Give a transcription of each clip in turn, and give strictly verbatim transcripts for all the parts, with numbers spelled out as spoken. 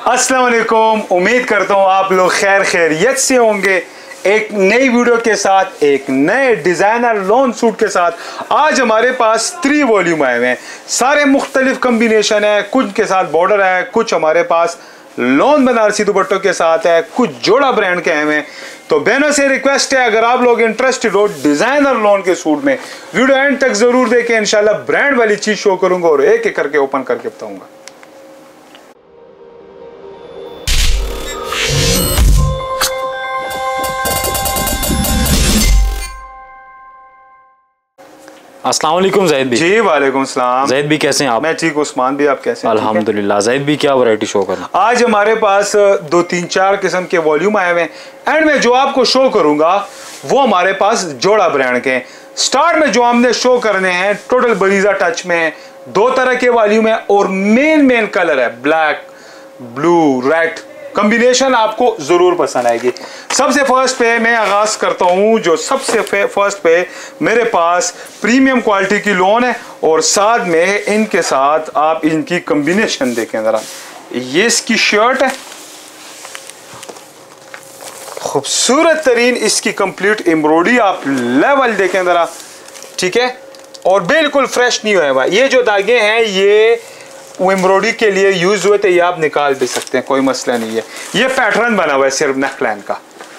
अस्सलाम वालेकुम, उम्मीद करता हूँ आप लोग खैर खैरियत से होंगे। एक नई वीडियो के साथ, एक नए डिज़ाइनर लॉन सूट के साथ आज हमारे पास थ्री वॉल्यूम आए हुए हैं। सारे मुख्तलिफ कम्बिनेशन है, कुछ के साथ बॉर्डर है, कुछ हमारे पास लॉन बनारसी दुपट्टों के साथ है, कुछ जोड़ा ब्रांड के आए हुए हैं। तो बहनों से रिक्वेस्ट है, अगर आप लोग इंटरेस्टेड हो डिज़ाइनर लॉन के सूट में, वीडियो एंड तक ज़रूर देखें। इंशाल्लाह ब्रांड वाली चीज़ शो करूँगा और एक एक करके ओपन करके बताऊँगा। अस्सलाम वालेकुम ज़ैद भी। जी वालेकुम सलाम। ज़ैद भी कैसे हैं आप? मैं ठीक, उस्मान भी आप कैसे हैं? अल्हम्दुलिल्लाह। ज़ैद भी क्या वैरायटी शो करना? आज हमारे पास दो तीन चार किस्म के वॉल्यूम आए हुए हैं एंड में जो आपको शो करूंगा वो हमारे पास जोड़ा ब्रांड के हैं। स्टार्ट में जो हमने शो करने हैं टोटल बरीजा टच में है, दो तरह के वॉल्यूम है और मेन मेन कलर है ब्लैक, ब्लू, रेड। कॉम्बिनेशन आपको जरूर पसंद आएगी। सबसे फर्स्ट पे मैं आगाज करता हूं, जो सबसे फर्स्ट पे मेरे पास प्रीमियम क्वालिटी की लॉन है और साथ में इनके साथ आप इनकी कॉम्बिनेशन देखें जरा। ये इसकी शर्ट है, खूबसूरत तरीन इसकी कंप्लीट एम्ब्रॉयडरी आप लेवल देखें जरा, ठीक है, और बिल्कुल फ्रेश नहीं हुआ है। ये जो धागे हैं ये वो एम्ब्रॉयडरी के लिए यूज हुए थे, ये आप निकाल भी सकते हैं, कोई मसला नहीं है। ये पैटर्न बना हुआ है सिर्फ नेकलाइन का,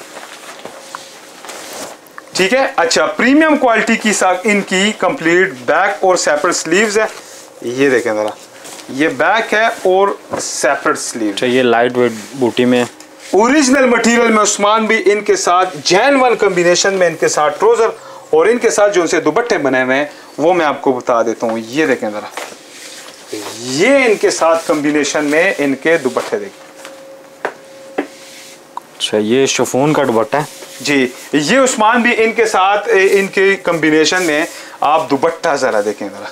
ठीक है। अच्छा, प्रीमियम क्वालिटी की साथ इनकी कंप्लीट बैक और सेपरेट स्लीव्स है। ये देखें जरा, ये बैक है और सेपरेट स्लीव। ये लाइट वेट बूटी में ओरिजिनल मटेरियल में उस्मान भी इनके साथ जैन वन कॉम्बिनेशन में इनके साथ ट्राउजर और इनके साथ जो उनसे दुपट्टे बने हुए हैं वो मैं आपको बता देता हूँ। ये देखें जरा, ये इनके साथ कॉम्बिनेशन में इनके दुपट्टे देखिए। अच्छा, ये शिफॉन का दुपट्टा है जी। ये उस्मान भी इनके साथ इनके कॉम्बिनेशन में आप दुपट्टा जरा देखें जरा।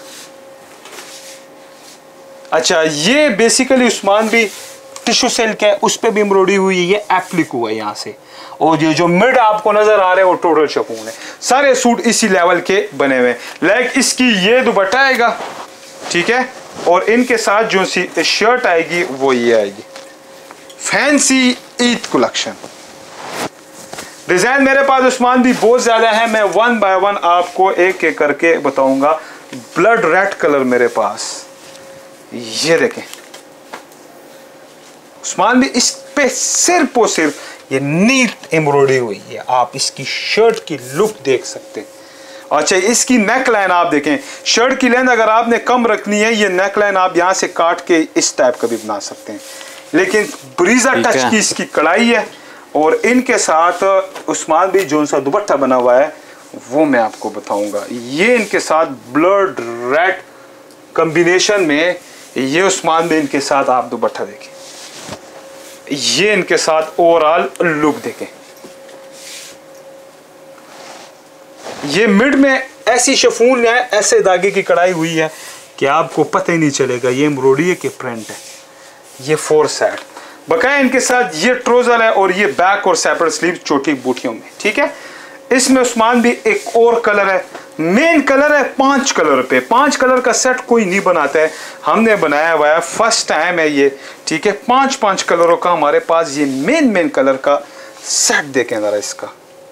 अच्छा, ये बेसिकली उस्मान भी टिश्यू सिल्क है, उस पर भी एम्ब्रॉयडरी हुई है, ये एप्लिक हुआ है यहाँ से, और ये जो मिड आपको नजर आ रहे हैं वो टोटल शिफॉन है। सारे सूट इसी लेवल के बने हुए हैं। लाइक इसकी ये दुपट्टा आएगा, ठीक है, और इनके साथ जो सी शर्ट आएगी वो ये आएगी। फैंसी ईद कलेक्शन डिजाइन मेरे पास उस्मान भी बहुत ज्यादा है, मैं वन बाय वन आपको एक एक करके बताऊंगा। ब्लड रेड कलर मेरे पास, ये देखें उस्मान भी इस पे सिर्फ और सिर्फ ये नीट एम्ब्रॉयडरी हुई है। आप इसकी शर्ट की लुक देख सकते हैं। अच्छा, इसकी नेक लाइन आप देखें, शर्ट की लेंथ अगर आपने कम रखनी है, ये नेक लाइन आप यहाँ से काट के इस टाइप का भी बना सकते हैं, लेकिन ब्रीजा टच की इसकी कढ़ाई है और इनके साथ उस्मान भी जो सा दुपट्टा बना हुआ है वो मैं आपको बताऊंगा। ये इनके साथ ब्लड रेड कॉम्बिनेशन में ये उस्मान भी इनके साथ आप दुपट्टा देखें, ये इनके साथ ओवरऑल लुक देखें। ये मिड में ऐसी शिफॉन है, ऐसे धागे की कढ़ाई हुई है कि आपको पता ही नहीं चलेगा ये एम्ब्रॉयडरी के प्रिंट है। ये फोर साइड बकाया इनके साथ ये ट्राउजर है और ये बैक और सेपरेट स्लीव छोटी बूटियों में, ठीक है। इसमें उस्मान भी एक और कलर है, मेन कलर है पांच कलर पे। पांच कलर का सेट कोई नहीं बनाता है, हमने बनाया हुआ है, फर्स्ट टाइम है ये, ठीक है। पांच पांच कलरों का हमारे पास ये मेन मेन कलर का सेट देखें जरा इसका।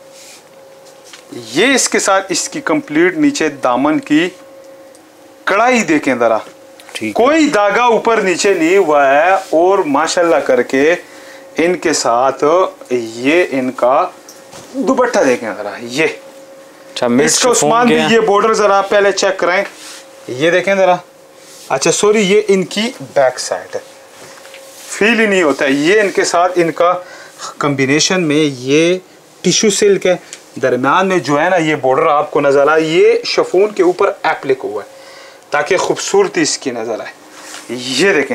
ये इसके साथ इसकी कंप्लीट नीचे दामन की कढ़ाई देखें जरा, कोई धागा ऊपर नीचे नहीं हुआ है और माशाल्लाह करके इनके साथ ये इनका दुपट्टा देखें जरा। ये इसका उस्मान भी ये बॉर्डर जरा पहले चेक करें, ये देखें जरा। अच्छा सॉरी, ये इनकी बैक साइड है, फील ही नहीं होता है। ये इनके साथ इनका कॉम्बिनेशन में ये टिश्यू सिल्क है, दरम्यान में जो है ना ये बॉर्डर आपको नजर आए, ये शिफॉन के ऊपर एप्लिक हुआ है ताकि खूबसूरती इसकी नजर आए। ये देखें,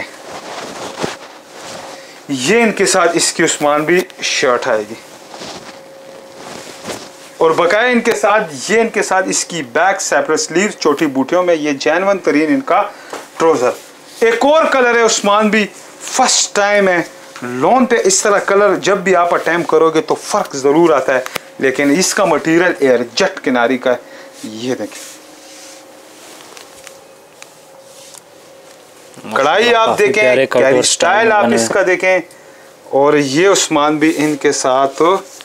ये इनके साथ इसकी उस्मान भी शर्ट आएगी और बकाया इनके साथ ये इनके साथ इसकी बैक सेपरेट स्लीव छोटी बूटियों में, ये जैनवन तरीन इनका ट्राउजर। एक और कलर है उस्मान भी, फर्स्ट टाइम है लॉन पे इस तरह कलर जब भी आप अटेम्प्ट करोगे तो फर्क जरूर आता है, लेकिन इसका मटेरियल एयर जेट किनारी का है। ये देखें, कढ़ाई आप देखें, कैरी स्टाइल आप इसका देखें, और ये उस्मान भी इनके साथ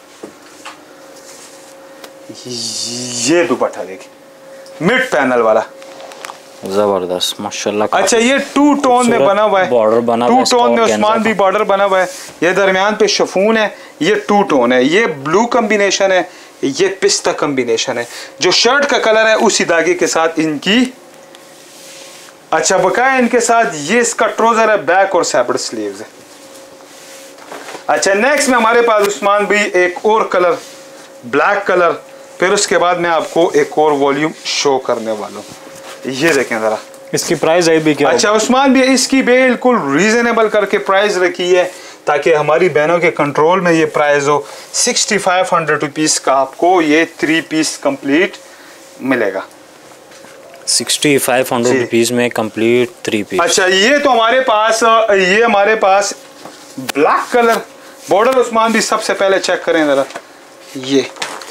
ये दुपट्टा देखें मिड पैनल वाला, जबरदस्त माशाल्लाह। अच्छा ये टू टोन में बना हुआ है, बॉर्डर बना टू टोन में उस्मान भी बॉर्डर बना हुआ है। ये दरमियान पे शिफॉन है, ये टू टोन है, ये ब्लू कॉम्बिनेशन है, ये पिस्ता कॉम्बिनेशन है। जो शर्ट का कलर है उसी धागे के साथ इनकी, अच्छा बकाया इनके साथ ये इसका ट्राउजर है, बैक और सेपरेट स्लीव्स है। अच्छा नेक्स्ट में हमारे पास उस्मान भी एक और कलर ब्लैक कलर, फिर उसके बाद मैं आपको एक और वॉल्यूम शो करने वाला हूँ। ये देखें जरा, इसकी प्राइस भी क्या? अच्छा उस्मान भी इसकी बिल्कुल रीजनेबल करके प्राइस रखी है ताकि हमारी बहनों के कंट्रोल में ये प्राइस हो। सिक्सटी फाइव हंड्रेड रुपीज का आपको ये थ्री पीस कंप्लीट मिलेगा, सिक्सटी फाइव हंड्रेड रुपीज में कंप्लीट थ्री पीस। अच्छा ये तो हमारे पास, ये हमारे पास ब्लैक कलर बॉर्डर उस्मान भी सबसे पहले चेक करें जरा, ये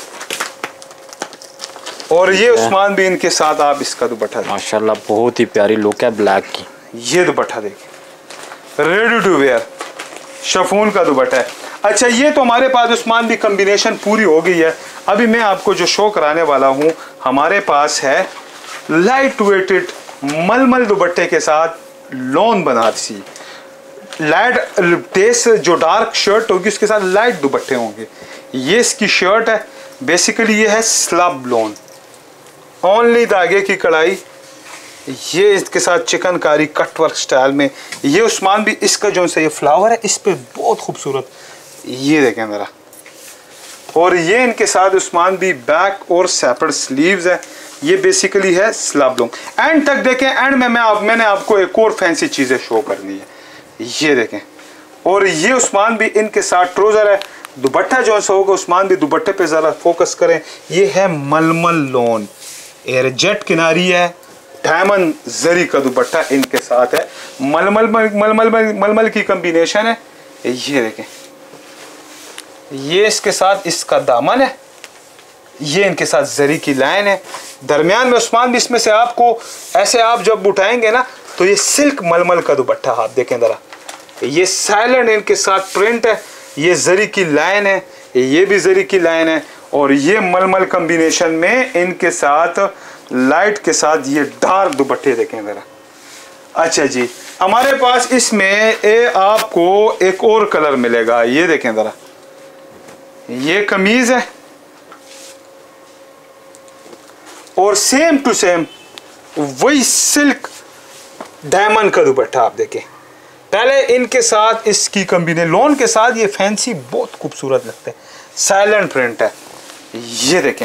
और ये उस्मान भी इनके साथ आप इसका दुपट्टा माशाल्लाह बहुत ही प्यारी लुक है ब्लैक की। ये दुपट्टा देखिए, रेडी टू वेयर शिफॉन का दुपट्टा है। अच्छा ये तो हमारे पास उस्मान भी कॉम्बिनेशन पूरी हो गई है। अभी मैं आपको जो शो कराने वाला हूँ, हमारे पास है लाइट वेटेड मलमल दुपट्टे के साथ लॉन बनारसी, लाइट तेज जो डार्क शर्ट होगी उसके साथ लाइट दुपट्टे होंगे। ये इसकी शर्ट है, बेसिकली ये है स्लब लॉन, ओनली धागे की कढ़ाई, ये इसके साथ चिकनकारी कटवर्क स्टाइल में। ये उस्मान भी इसका जो से ये फ्लावर है इस पे बहुत खूबसूरत, ये देखें मेरा, और ये इनके साथ उस्मान भी बैक और सेपरेट स्लीव्स है। ये बेसिकली है स्लब लॉन्ग। एंड तक देखें, एंड में मैं आप, मैंने आपको एक और फैंसी चीज़ें शो करनी है, ये देखें। और ये उस्मान भी इनके साथ ट्राउजर है, दुपट्टा जो सा होगा उस्मान भी दुपट्टे पे ज़रा फोकस करें। ये है मलमल लॉन, एयर जेट किनारी है, डायमंड जरी का दुपट्टा इनके साथ है, मलमल मलमल मलमल की कॉम्बिनेशन है। ये देखें, ये इसके साथ इसका दामन है, ये इनके साथ जरी की लाइन है, दरमियान में उस्मान भी इसमें से आपको ऐसे आप जब उठाएंगे ना तो ये सिल्क मलमल का दुपट्टा आप देखें जरा, ये साइलेंट इनके साथ प्रिंट है, ये जरी की लाइन है, ये भी जरी की लाइन है, और ये मलमल कॉम्बिनेशन में इनके साथ लाइट के साथ ये डार्क दुपट्टे देखें जरा। अच्छा जी, हमारे पास इसमें ए आपको एक और कलर मिलेगा, ये देखें जरा, ये कमीज है और सेम टू सेम वही सिल्क डायमंड का दुपट्टा आप देखें। पहले इनके साथ इसकी कॉम्बिनेशन लॉन के साथ ये फैंसी बहुत खूबसूरत लगते हैं, साइलेंट प्रिंट है, ये देखें।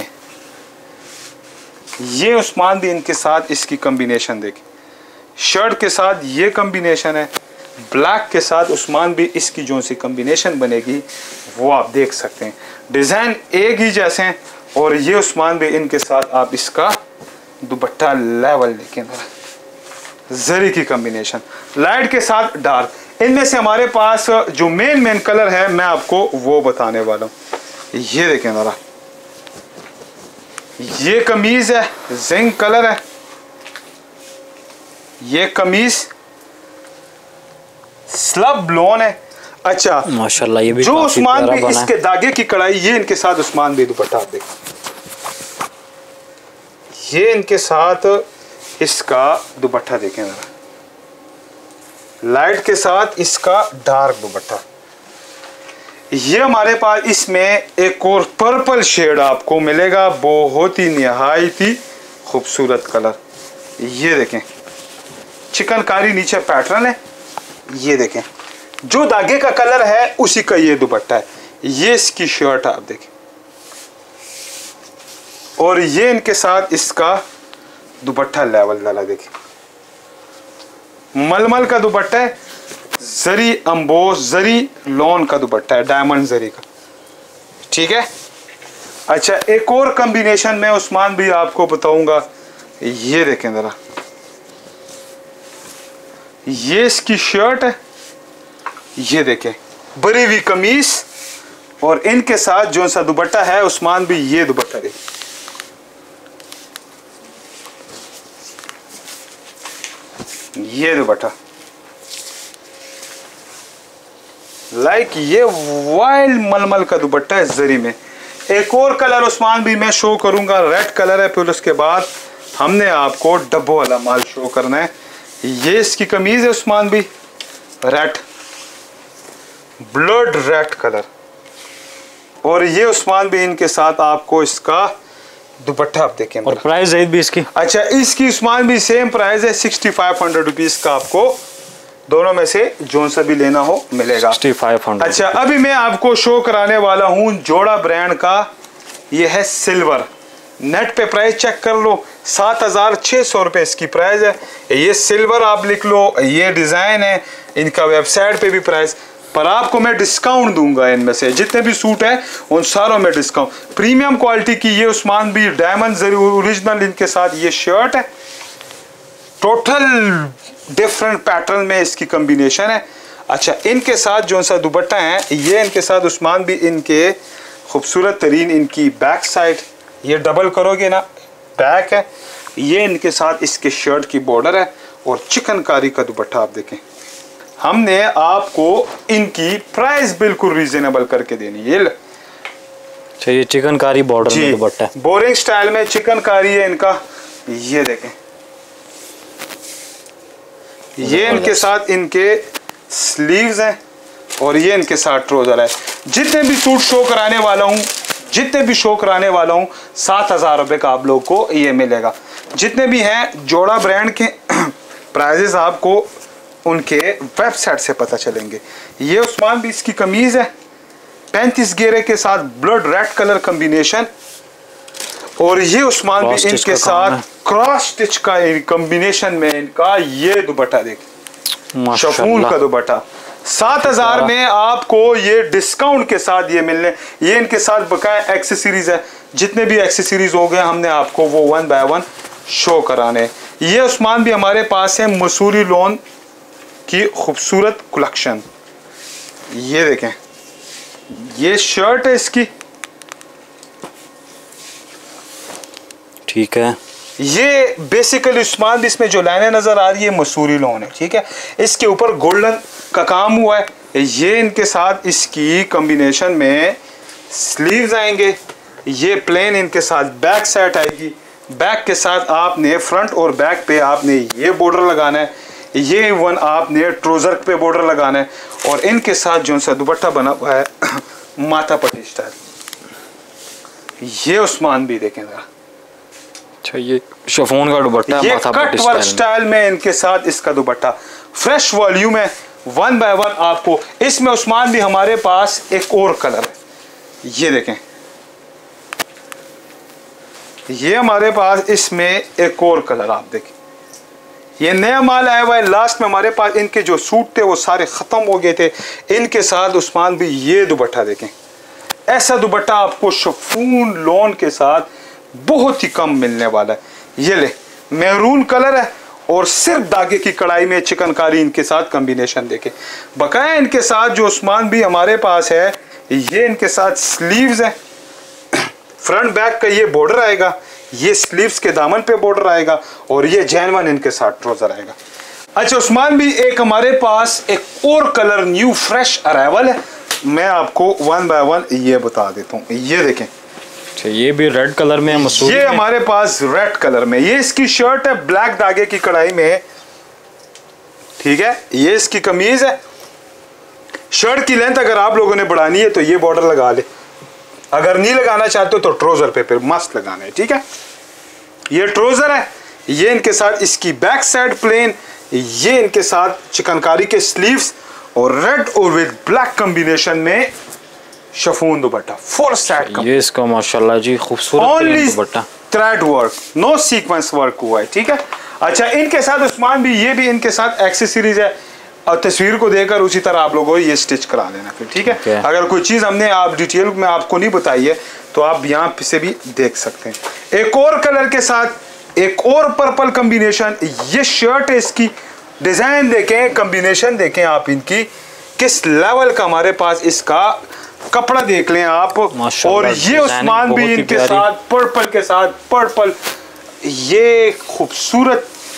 ये उस्मान भी इनके साथ इसकी कॉम्बिनेशन देखें, शर्ट के साथ ये कॉम्बिनेशन है, ब्लैक के साथ उस्मान भी इसकी जो सी कॉम्बिनेशन बनेगी वो आप देख सकते हैं, डिज़ाइन एक ही जैसे हैं। और ये उस्मान भी इनके साथ आप इसका दुपट्टा लेवल देखें, जरी की कॉम्बिनेशन लाइट के साथ डार्क। इनमें से हमारे पास जो मेन मेन कलर है मैं आपको वो बताने वाला हूँ। ये देखें जरा, ये कमीज है, जिंक कलर है, ये कमीज स्लब लॉन है। अच्छा माशाल्लाह, ये भी जो उस्मान भी इसके धागे की कढ़ाई, ये इनके साथ उस्मान भी दुपट्टा आप देखें, ये इनके साथ इसका दुपट्टा देखें जरा, लाइट के साथ इसका डार्क दुपट्टा। ये हमारे पास इसमें एक और पर्पल शेड आपको मिलेगा, बहुत ही निहायत ही खूबसूरत कलर। ये देखें, चिकनकारी नीचे पैटर्न है, ये देखें जो धागे का कलर है उसी का ये दुपट्टा है, ये इसकी शर्ट आप देखें, और ये इनके साथ इसका दुपट्टा लेवल डाला देखें, मलमल का दुपट्टा है, जरी अम्बोस जरी लॉन का दुपट्टा है, डायमंड जरी का, ठीक है। अच्छा एक और कॉम्बिनेशन में उस्मान भी आपको बताऊंगा, ये देखें जरा, ये इसकी शर्ट है, ये देखें बरी हुई कमीज, और इनके साथ जो सा दुपट्टा है उस्मान भी ये दुपट्टा देखें, ये दुपट्टा लाइक ये वाइल्ड मलमल का दुपट्टा है जरी में। एक और कलर उस्मान भी मैं शो करूंगा, रेड कलर है। फिर उसके बाद हमने आपको डब्बो वाला माल शो करना है। ये इसकी कमीज है उस्मान भी, रेड, ब्लड रेड कलर। और ये उस्मान भी इनके साथ आपको इसका दुपट्टा आप देखें। और प्राइस है भी इसकी? अच्छा, इसकी उस्मान भी सेम प्राइस है, सिक्सटी फाइव हंड्रेड रुपीज का आपको दोनों में से जोन सा भी लेना हो मिलेगा। Sixty five hundred. अच्छा, अभी मैं आपको शो कराने वाला हूं जोड़ा ब्रांड का। ये है सिल्वर, नेट पे प्राइस चेक कर लो, सात हजार छह सौ रुपए इसकी प्राइस है। ये सिल्वर आप लिख लो, ये डिजाइन है, इनका वेबसाइट पे भी प्राइस। पर आपको मैं डिस्काउंट दूंगा, इनमें से जितने भी सूट है उन सारों में डिस्काउंट। प्रीमियम क्वालिटी की ये उस्मान भी डायमंड जरी ओरिजिनल इनके साथ ये शर्ट है, टोटल डिफरेंट पैटर्न में इसकी कॉम्बिनेशन है। अच्छा, इनके साथ जो सा दुपट्टा है, ये इनके साथ उस्मान भी इनके खूबसूरत तरीन इनकी बैक साइड, ये डबल करोगे ना बैक है, ये इनके साथ इसके शर्ट की बॉर्डर है और चिकनकारी का दुपट्टा आप देखें। हमने आपको इनकी प्राइस बिल्कुल रीजनेबल करके देनी है। अच्छा, ये चिकनकारी बॉर्डर में दुपट्टा, बोरिंग स्टाइल में चिकनकारी है इनका। ये देखें, ये इनके साथ इनके स्लीव्स हैं और ये इनके साथ ट्राउजर है। जितने भी सूट शो कराने वाला हूँ जितने भी शो कराने वाला हूँ सात हजार रुपये का आप लोग को ये मिलेगा। जितने भी हैं जोड़ा ब्रांड के प्राइजेस आपको उनके वेबसाइट से पता चलेंगे। ये उस्मान भी इसकी कमीज है, पैंतीस घेरे के साथ ब्लड रेड कलर कॉम्बिनेशन। और ये उस्मान भी इनके साथ क्रॉस स्टिच का कॉम्बिनेशन में इनका ये दुपट्टा देखें, शफून का दुपट्टा। सात हजार में आपको ये डिस्काउंट के साथ ये मिलने। ये इनके साथ बकाया एक्सेसरीज है, जितने भी एक्सेसरीज हो गए हमने आपको वो वन बाय वन शो कराने। ये उस्मान भी हमारे पास है मसूरी लोन की खूबसूरत कलेक्शन। ये देखें, ये शर्ट है इसकी, ठीक है। ये बेसिकली उस्मान भी इसमें जो लाइनें नजर आ रही है मसूरी लोन है, ठीक है। इसके ऊपर गोल्डन का काम हुआ है। ये इनके साथ इसकी कॉम्बिनेशन में स्लीव्स आएंगे। ये प्लेन इनके साथ बैक साइड आएगी। बैक के साथ आपने फ्रंट और बैक पे आपने ये बॉर्डर लगाना है। ये वन आपने ट्राउजर पे बॉर्डर लगाना है। और इनके साथ जो सा दुपट्टा बना हुआ है माथा पट्टी स्टाइल, ये उस्मान भी देखें जरा। अच्छा, ये शिफॉन का दुपट्टा, ये कट वर्क स्टाइल में इनके साथ इसका दुपट्टा फ्रेश वॉल्यूम है। वन बाय वन आपको इसमें उस्मान भी हमारे पास एक और कलर है, ये देखें। ये हमारे पास इसमें एक और कलर आप देखें। ये नया माल आया हुआ है। लास्ट में हमारे पास इनके जो सूट थे वो सारे ख़त्म हो गए थे। इनके साथ उस्मान भी ये दुपट्टा देखें। ऐसा दुपट्टा आपको शिफॉन लोन के साथ बहुत ही कम मिलने वाला है। ये ले, मैरून कलर है और सिर्फ धागे की कढ़ाई में चिकनकारी इनके साथ कॉम्बिनेशन देखें। बकाया इनके साथ जो उस्मान भी हमारे पास है, ये इनके साथ स्लीव्स है। फ्रंट बैक का ये बॉर्डर आएगा, ये स्लीव्स के दामन पे बॉर्डर आएगा और ये जैनवन इनके साथ ट्राउजर आएगा। अच्छा, उस्मान भी एक हमारे पास एक और कलर न्यू फ्रेश अराइवल है। मैं आपको वन बाय वन ये बता देता हूँ। ये देखें, ये भी रेड कलर में है। ये हमारे पास रेड कलर में, ये इसकी शर्ट है ब्लैक धागे की कढ़ाई में, ठीक है। ये इसकी कमीज है। शर्ट की लेंथ अगर आप लोगों ने बढ़ानी है तो ये बॉर्डर लगा ले, अगर नहीं लगाना चाहते हो तो ट्राउजर पे फिर मस्त लगाना है, ठीक है। ये ट्राउजर है। ये इनके साथ इसकी बैक साइड प्लेन, ये इनके साथ चिकनकारी के स्लीव्स और रेड और विद ब्लैक कॉम्बिनेशन में शिफॉन दुपट्टा फुल सेट का। ये इसका माशाल्लाह जी खूबसूरत dupatta, thread work, no sequence work हुआ है, ठीक है। अच्छा, इनके साथ उस्मान भी ये भी इनके साथ एक्सेसरीज है और तस्वीर को देखकर उसी तरह आप लोगों को ये स्टिच करा लेना फिर, ठीक है। okay. अगर कोई चीज़ हमने आप डिटेल में आपको नहीं बताई है तो आप यहाँ से भी देख सकते हैं। एक और कलर के साथ एक और पर्पल कॉम्बिनेशन। ये शर्ट है, इसकी डिजाइन देखें, कॉम्बिनेशन देखें आप इनकी किस लेवल का हमारे पास इसका कपड़ा देख लें आप। और ये उस्मान भी इनके साथ पर्पल के साथ पर्पल, ये खूबसूरत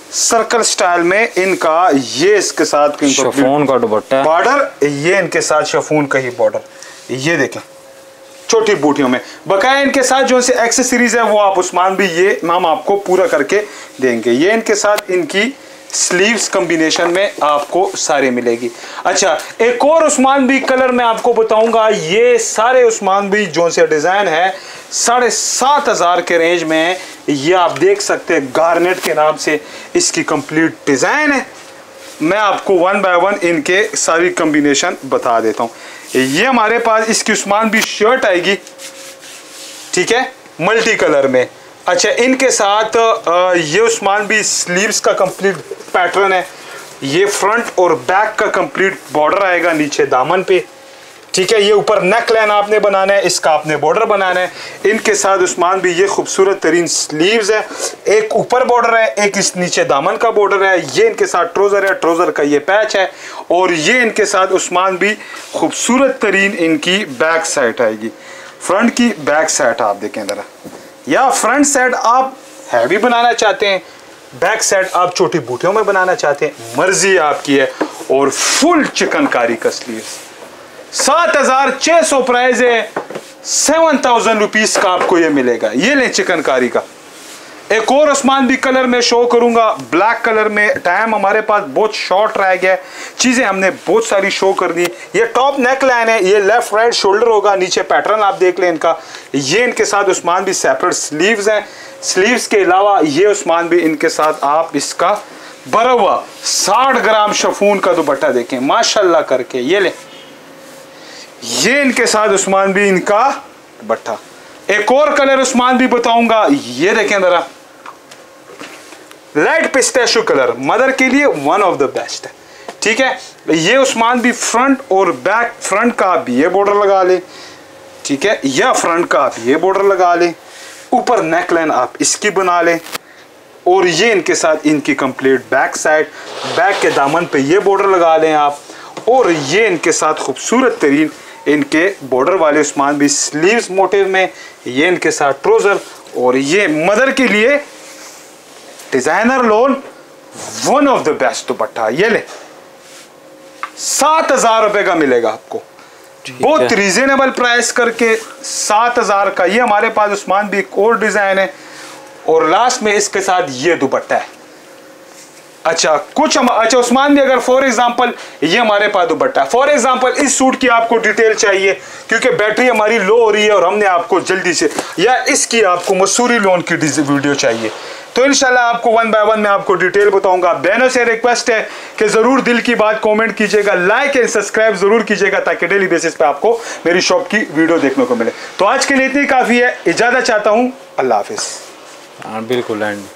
सर्कल स्टाइल में इनका ये इसके साथ शिफॉन का दुपट्टा बॉर्डर, ये इनके साथ शिफॉन का ही बॉर्डर, ये देखें छोटी बूटियों में। बकाया इनके साथ जो से एक्सेसरीज है वो आप उस्मान भी ये हम आपको पूरा करके देंगे। ये इनके साथ इनकी स्लीव्स कॉम्बिनेशन में आपको सारे मिलेगी। अच्छा, एक और उस्मान भी कलर मैं आपको बताऊंगा। ये सारे उस्मान भी जो से डिजाइन है साढ़े सात हजार के रेंज में है। ये आप देख सकते हैं गार्नेट के नाम से इसकी कंप्लीट डिजाइन है। मैं आपको वन बाय वन इनके सारी कॉम्बिनेशन बता देता हूँ। ये हमारे पास इसकी उस्मान भी शर्ट आएगी, ठीक है, मल्टी कलर में। अच्छा, इनके साथ ये उस्मान भी स्लीव्स का कंप्लीट पैटर्न है। ये फ्रंट और बैक का कंप्लीट बॉर्डर आएगा नीचे दामन पे, ठीक है। ये ऊपर नेक लाइन आपने बनाना है, इसका आपने बॉर्डर बनाना है। इनके साथ उस्मान भी ये खूबसूरत तरीन स्लीव्स है, एक ऊपर बॉर्डर है, एक इस नीचे दामन का बॉर्डर है। ये इनके साथ ट्राउजर है, ट्राउजर का ये पैच है। और ये इनके साथ उस्मान भी खूबसूरत तरीन इनकी बैक साइड आएगी। फ्रंट की बैक साइड आप देखें जरा, या फ्रंट साइड आप हैवी बनाना चाहते हैं, बैक साइड आप छोटी बूटियों में बनाना चाहते हैं, मर्जी आपकी है। और फुल चिकनकारी का स्लीव्स, सात हजार छह सौ प्राइस है, सेवन थाउजेंड रुपीज का आपको ये मिलेगा। ये लें चिकनकारी का। एक और उस्मान भी कलर में शो करूंगा, ब्लैक कलर में। टाइम हमारे पास बहुत शॉर्ट रह गया है, चीजें हमने बहुत सारी शो कर दी। ये टॉप नेक लाइन है, ये लेफ्ट राइट शोल्डर होगा, नीचे पैटर्न आप देख लें इनका। ये इनके साथ उस्मान भी सेपरेट स्लीव्स हैं। स्लीव्स के अलावा ये उस्मान भी इनके साथ आप इसका भरा हुआ साठ ग्राम शिफॉन का दुपट्टा देखें माशाल्लाह करके। ये ले, ये इनके साथ उस्मान भी इनका दुपट्टा। एक और कलर उस्मान भी बताऊंगा, ये देखें जरा, लाइट पिस्ताशियो कलर, मदर के लिए वन ऑफ द बेस्ट है, ठीक है। ये उस्मान भी फ्रंट और बैक, फ्रंट का आप ये बॉर्डर लगा ले, ठीक है, या फ्रंट का आप ये बॉर्डर लगा ले, ऊपर नेकलाइन आप इसकी बना ले। और ये इनके साथ इनकी कंप्लीट बैक साइड, बैक के दामन पे ये बॉर्डर लगा लें आप। और ये इनके साथ खूबसूरत तरीन इनके बॉर्डर वाले उस्मान भी स्लीव्स मोटिव में। ये इनके साथ ट्राउजर, और ये मदर के लिए designer lawn one of the best dupatta. ये ले, सात हजार रुपए का मिलेगा आपको, बहुत रीजनेबल प्राइस करके सात हजार का। ये हमारे पास उस्मान भी एक और डिजाइन है, और लास्ट में इसके साथ ये दुपट्टा है। अच्छा, कुछ हम अच्छा उस्मान भी अगर फॉर एग्जांपल ये हमारे पास दुपट्टा, फॉर एग्जांपल इस सूट की आपको डिटेल चाहिए क्योंकि बैटरी हमारी लो हो रही है और हमने आपको जल्दी से, या इसकी आपको मसूरी लोन की वीडियो चाहिए, तो इंशाल्लाह आपको वन बाय वन मैं आपको डिटेल बताऊंगा। बहनों से रिक्वेस्ट है कि जरूर दिल की बात कमेंट कीजिएगा, लाइक एंड सब्सक्राइब जरूर कीजिएगा ताकि डेली बेसिस पे आपको मेरी शॉप की वीडियो देखने को मिले। तो आज के लिए इतनी काफ़ी है, इजाज़त चाहता हूँ, अल्लाह हाफिज़। हाँ बिल्कुल एंड